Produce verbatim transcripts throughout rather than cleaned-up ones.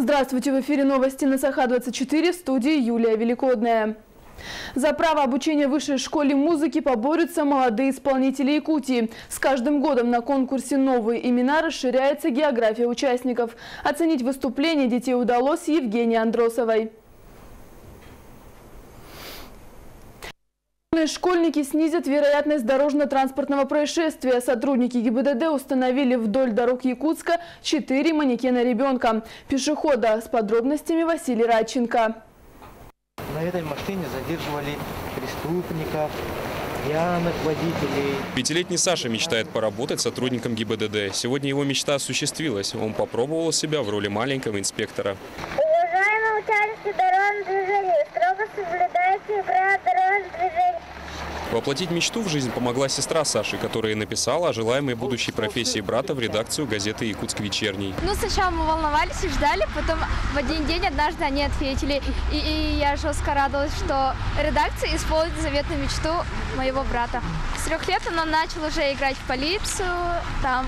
Здравствуйте, в эфире новости на Саха двадцать четыре, в студии Юлия Великодная. За право обучения в высшей школе музыки поборются молодые исполнители Якутии. С каждым годом на конкурсе «Новые имена» расширяется география участников. Оценить выступление детей удалось Евгении Андросовой. Школьники снизят вероятность дорожно-транспортного происшествия. Сотрудники ГИБДД установили вдоль дорог Якутска четыре манекена ребенка. Пешехода. С подробностями Василий Радченко. На этой машине задерживали преступников, пьяных водителей. Пятилетний Саша мечтает поработать сотрудником ГИБДД. Сегодня его мечта осуществилась. Он попробовал себя в роли маленького инспектора. Уважаемые участники дорожного движения, строго соблюдайте правила дорожного движения. Воплотить мечту в жизнь помогла сестра Саши, которая написала о желаемой будущей профессии брата в редакцию газеты «Якутск вечерний». Ну, сначала мы волновались и ждали, потом в один день однажды они ответили. И, и я жестко радовалась, что редакция исполнит заветную мечту моего брата. С трех лет он начал уже играть в полицию, там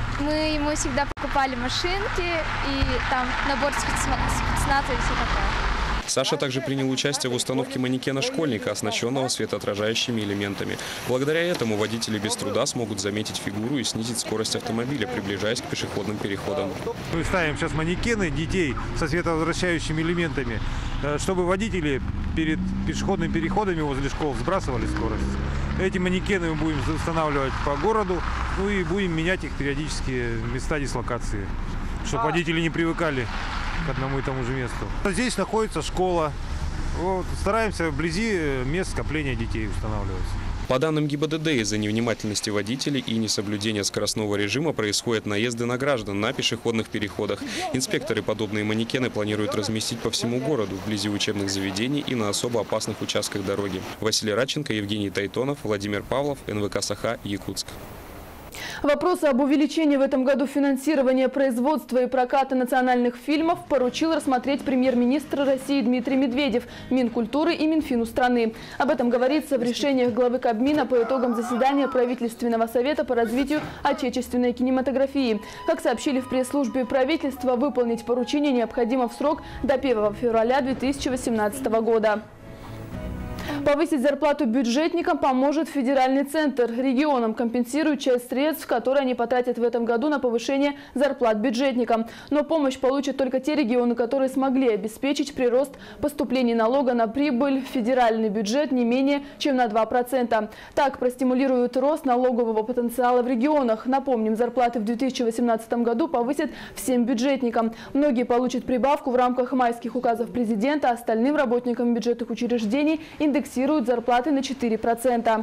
мы ему всегда покупали машинки и там набор спецназа и все такое. Саша также принял участие в установке манекена школьника, оснащенного светоотражающими элементами. Благодаря этому водители без труда смогут заметить фигуру и снизить скорость автомобиля, приближаясь к пешеходным переходам. Мы ставим сейчас манекены детей со светоотражающими элементами, чтобы водители перед пешеходными переходами возле школ сбрасывали скорость. Эти манекены мы будем устанавливать по городу, ну и будем менять их периодически места дислокации, чтобы водители не привыкали к одному и тому же месту. Здесь находится школа. Вот, стараемся вблизи мест скопления детей устанавливать. По данным ГИБДД, из-за невнимательности водителей и несоблюдения скоростного режима происходят наезды на граждан на пешеходных переходах. Инспекторы подобные манекены планируют разместить по всему городу, вблизи учебных заведений и на особо опасных участках дороги. Василий Радченко, Евгений Тайтонов, Владимир Павлов, эн вэ ка «Саха», Якутск. Вопросы об увеличении в этом году финансирования производства и проката национальных фильмов поручил рассмотреть премьер-министр России Дмитрий Медведев, Минкультуры и Минфину страны. Об этом говорится в решениях главы Кабмина по итогам заседания правительственного совета по развитию отечественной кинематографии. Как сообщили в пресс-службе правительства, выполнить поручение необходимо в срок до первого февраля две тысячи восемнадцатого года. Повысить зарплату бюджетникам поможет федеральный центр. Регионам компенсируют часть средств, которые они потратят в этом году на повышение зарплат бюджетникам. Но помощь получат только те регионы, которые смогли обеспечить прирост поступлений налога на прибыль в федеральный бюджет не менее чем на два процента. Так простимулируют рост налогового потенциала в регионах. Напомним, зарплаты в две тысячи восемнадцатом году повысят всем бюджетникам. Многие получат прибавку в рамках майских указов президента, остальным работникам бюджетных учреждений индексируют зарплаты на четыре процента.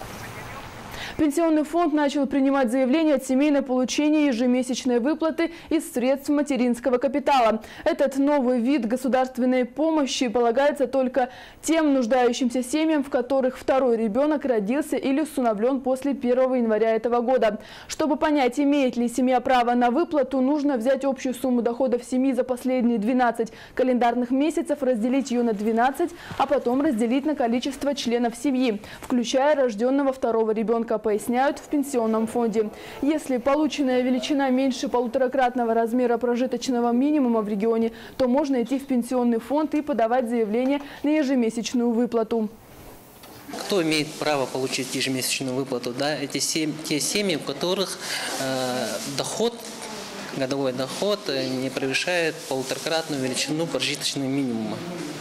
Пенсионный фонд начал принимать заявления от семей на получение ежемесячной выплаты из средств материнского капитала. Этот новый вид государственной помощи полагается только тем нуждающимся семьям, в которых второй ребенок родился или усыновлен после первого января этого года. Чтобы понять, имеет ли семья право на выплату, нужно взять общую сумму доходов семьи за последние двенадцать календарных месяцев, разделить ее на двенадцать, а потом разделить на количество членов семьи, включая рожденного второго ребенка, поясняют в пенсионном фонде. Если полученная величина меньше полуторакратного размера прожиточного минимума в регионе, то можно идти в пенсионный фонд и подавать заявление на ежемесячную выплату. Кто имеет право получить ежемесячную выплату? Да, эти семь, те семьи, у которых э, доход, годовой доход не превышает полуторакратную величину прожиточного минимума.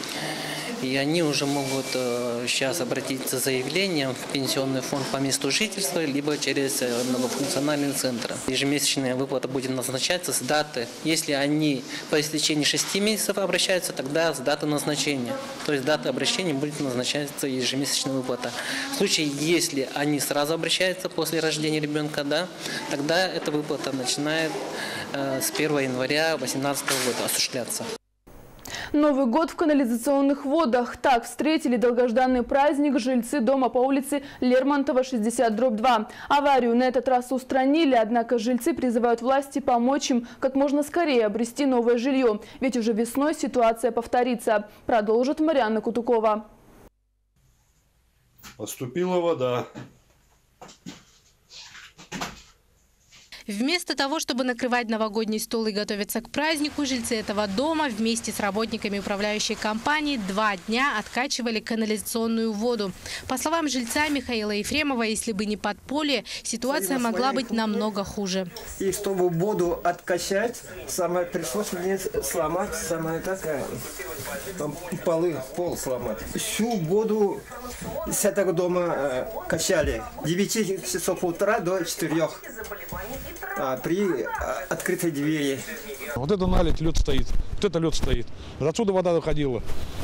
И они уже могут э, сейчас обратиться с заявлением в пенсионный фонд по месту жительства, либо через э, многофункциональный центр. Ежемесячная выплата будет назначаться с даты. Если они по истечении шести месяцев обращаются, тогда с даты назначения. То есть дата обращения будет назначаться ежемесячная выплата. В случае, если они сразу обращаются после рождения ребенка, да, тогда эта выплата начинает э, с первого января две тысячи восемнадцатого года осуществляться. Новый год в канализационных водах. Так встретили долгожданный праздник жильцы дома по улице Лермонтова, шестьдесят дробь два. Аварию на этот раз устранили, однако жильцы призывают власти помочь им как можно скорее обрести новое жилье. Ведь уже весной ситуация повторится. Продолжит Марьяна Кутукова. Поступила вода. Вместо того, чтобы накрывать новогодний стол и готовиться к празднику, жильцы этого дома вместе с работниками управляющей компании два дня откачивали канализационную воду. По словам жильца Михаила Ефремова, если бы не подполье, ситуация могла быть намного хуже. И чтобы воду откачать, самое пришлось мне сломать, самое такое, там полы, пол сломать. Всю воду с этого дома э, качали с девяти часов утра до четырёх. А, при а, открытой двери. Вот это налить, лед стоит, вот это лед стоит. Отсюда вода доходила.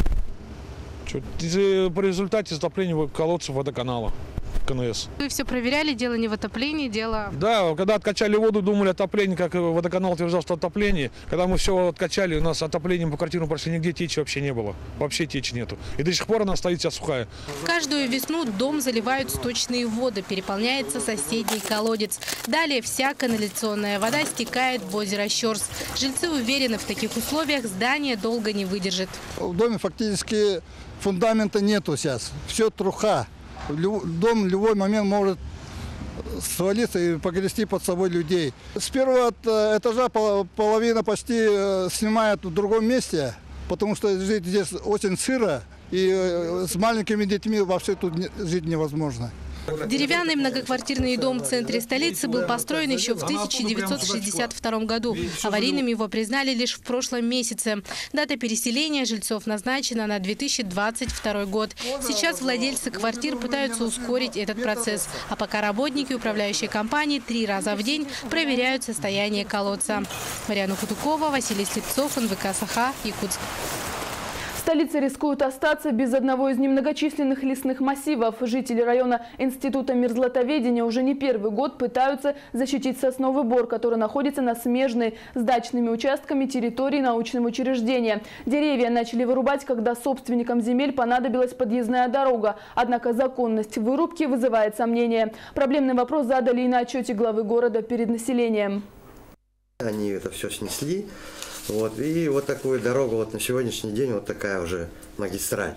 Чё, по результате затопления колодцев водоканала. КНС. Вы все проверяли, дело не в отоплении, дело... Да, когда откачали воду, думали отопление, как водоканал утверждал, что отопление. Когда мы все откачали, у нас отоплением по квартирам прошли, нигде течи вообще не было. Вообще течи нету. И до сих пор она стоит вся сухая. Каждую весну дом заливают сточные воды, переполняется соседний колодец. Далее вся канализационная вода стекает в озеро Щерс. Жильцы уверены, в таких условиях здание долго не выдержит. В доме фактически фундамента нету сейчас. Все труха. Дом в любой момент может свалиться и погрести под собой людей. С первого этажа половина почти снимает в другом месте, потому что жить здесь очень сыро, и с маленькими детьми вообще тут жить невозможно. Деревянный многоквартирный дом в центре столицы был построен еще в тысяча девятьсот шестьдесят втором году. Аварийным его признали лишь в прошлом месяце. Дата переселения жильцов назначена на две тысячи двадцать второй год. Сейчас владельцы квартир пытаются ускорить этот процесс. А пока работники управляющей компании три раза в день проверяют состояние колодца. Марьяна Кутукова, Василий Слепцов, эн вэ ка Саха, Якутск. Столица рискует остаться без одного из немногочисленных лесных массивов. Жители района Института мерзлотоведения уже не первый год пытаются защитить сосновый бор, который находится на смежной с дачными участками территории научного учреждения. Деревья начали вырубать, когда собственникам земель понадобилась подъездная дорога. Однако законность вырубки вызывает сомнения. Проблемный вопрос задали и на отчете главы города перед населением. Они это все снесли. Вот, и вот такую дорогу вот на сегодняшний день вот такая уже магистраль.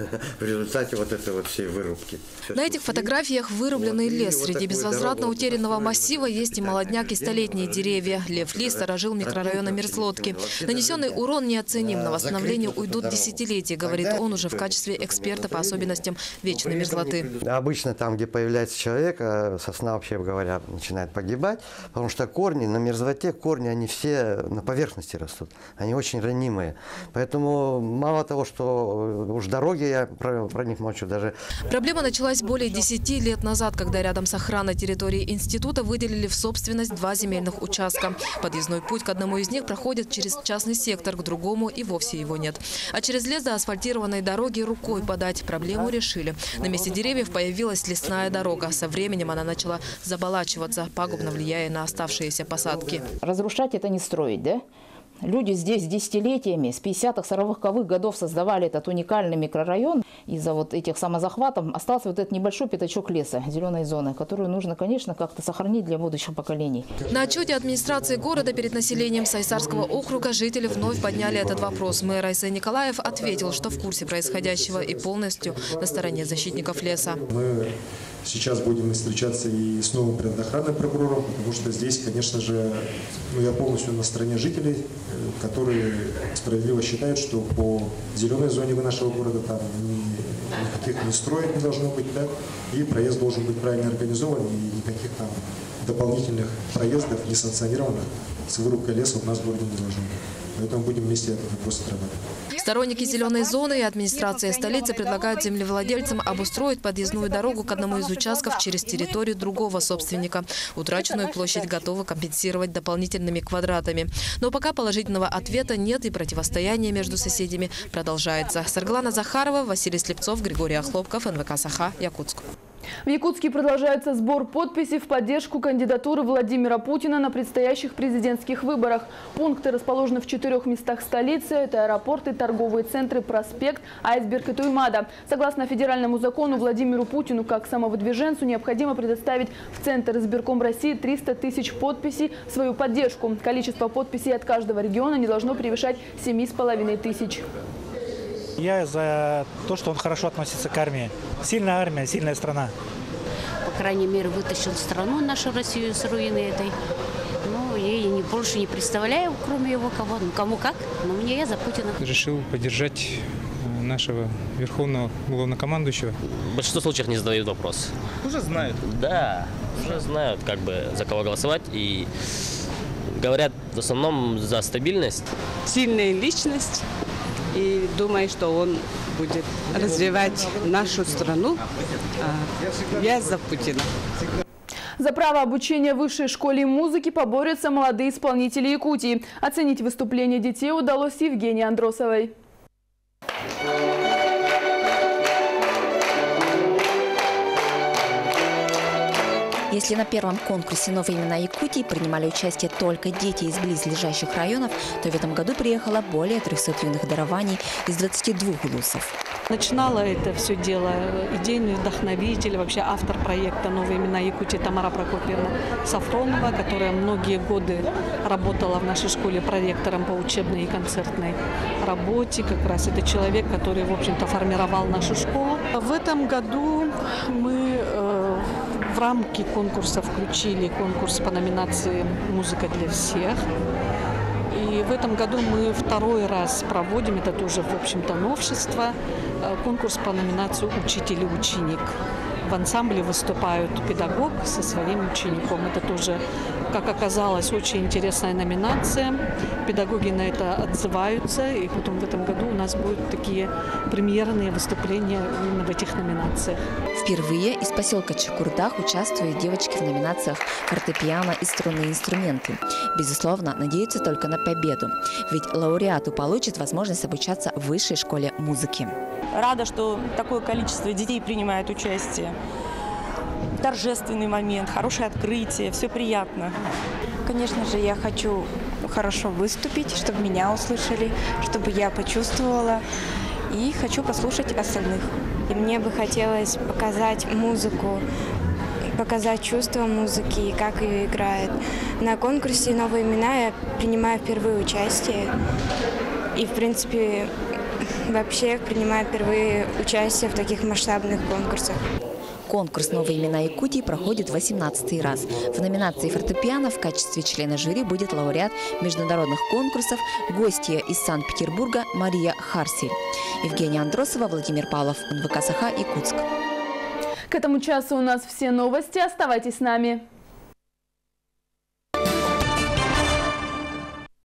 В результате вот этой вот всей вырубки. На этих фотографиях вырубленный вот, лес. Среди безвозвратно утерянного массива есть и молодняк, и столетние деревья. Лев Ли сторожил микрорайона Мерзлотки. Нанесенный урон неоценим. На восстановление уйдут десятилетия, говорит он уже в качестве эксперта по особенностям вечной мерзлоты. Обычно там, где появляется человек, сосна, вообще говоря, начинает погибать, потому что корни на мерзлоте, корни, они все на поверхности растут. Они очень ранимые. Поэтому мало того, что уж дороги, я про, про них молчу даже. Проблема началась более десяти лет назад, когда рядом с охраной территории института выделили в собственность два земельных участка. Подъездной путь к одному из них проходит через частный сектор, к другому и вовсе его нет. А через лес до асфальтированной дороги рукой подать. Проблему решили. На месте деревьев появилась лесная дорога. Со временем она начала заболачиваться, пагубно влияя на оставшиеся посадки. Разрушать — это не строить, да? Люди здесь десятилетиями, с пятидесятых сороковых годов создавали этот уникальный микрорайон. Из-за вот этих самозахватов остался вот этот небольшой пятачок леса, зеленой зоны, которую нужно, конечно, как-то сохранить для будущих поколений. На отчете администрации города перед населением Сайсарского округа жители вновь подняли этот вопрос. Мэр Айсен Николаев ответил, что в курсе происходящего и полностью на стороне защитников леса. Мы сейчас будем встречаться и с новым природоохранным прокурором, потому что здесь, конечно же, ну, я полностью на стороне жителей, которые справедливо считают, что по зеленой зоне нашего города там ни, никаких не строек не должно быть, да, и проезд должен быть правильно организован, и никаких там дополнительных проездов несанкционированных с вырубкой леса у нас в городе не должно быть. Поэтому будем вместе этот вопрос отрабатывать. Сторонники зеленой зоны и администрация столицы предлагают землевладельцам обустроить подъездную дорогу к одному из участков через территорию другого собственника. Утраченную площадь готовы компенсировать дополнительными квадратами. Но пока положительного ответа нет, и противостояние между соседями продолжается. Сарглана Захарова, Василий Слепцов, Григорий Охлопков, эн вэ ка Саха, Якутск. В Якутске продолжается сбор подписей в поддержку кандидатуры Владимира Путина на предстоящих президентских выборах. Пункты расположены в четырех местах столицы. Это аэропорты, торговые центры, проспект, Айсберг и Туймада. Согласно федеральному закону, Владимиру Путину как самовыдвиженцу необходимо предоставить в Центр избирком России триста тысяч подписей в свою поддержку. Количество подписей от каждого региона не должно превышать семи с половиной тысяч. Я за то, что он хорошо относится к армии. Сильная армия, сильная страна. По крайней мере, вытащил страну, нашу Россию, с руины этой. не, больше не представляю, кроме его кого. Ну, кому как, но мне я за Путина. Решил поддержать нашего верховного главнокомандующего. В большинстве случаев не задают вопрос. Уже знают? Да, уже знают, как бы за кого голосовать. И говорят в основном за стабильность. Сильная личность. И думаю, что он будет развивать нашу страну. Я за Путина. За право обучения в высшей школе музыки поборются молодые исполнители Якутии. Оценить выступление детей удалось Евгении Андросовой. Если на первом конкурсе «Новые имена Якутии» принимали участие только дети из близлежащих районов, то в этом году приехало более трёхсот юных дарований из двадцати двух вузов. Начинала это все дело идейный вдохновитель, вообще автор проекта «Новые имена Якутии» Тамара Прокопьевна Сафронова, которая многие годы работала в нашей школе проректором по учебной и концертной работе. Как раз это человек, который, в общем-то, формировал нашу школу. В этом году мы э, в рамки конкурса включили конкурс по номинации «Музыка для всех». И в этом году мы второй раз проводим, это тоже, в общем-то, новшество, конкурс по номинации «Учитель и ученик». В ансамбле выступают педагог со своим учеником. Это тоже, как оказалось, очень интересная номинация. Педагоги на это отзываются. И потом в этом году у нас будут такие премьерные выступления именно в этих номинациях. Впервые из поселка Чукурдах участвуют девочки в номинациях фортепиано и струнные инструменты. Безусловно, надеются только на победу. Ведь лауреату получит возможность обучаться в высшей школе музыки. Рада, что такое количество детей принимает участие. Торжественный момент, хорошее открытие, все приятно. Конечно же, я хочу хорошо выступить, чтобы меня услышали, чтобы я почувствовала. И хочу послушать остальных. И мне бы хотелось показать музыку, показать чувство музыки и как ее играет. На конкурсе «Новые имена» я принимаю впервые участие. И, в принципе, вообще принимаю впервые участие в таких масштабных конкурсах. Конкурс «Новые имена Якутии» проходит восемнадцатый раз. В номинации фортепиано в качестве члена жюри будет лауреат международных конкурсов, гостья из Санкт-Петербурга Мария Харсель. Евгения Андросова, Владимир Павлов, эн вэ ка «Саха», Якутск. К этому часу у нас все новости. Оставайтесь с нами.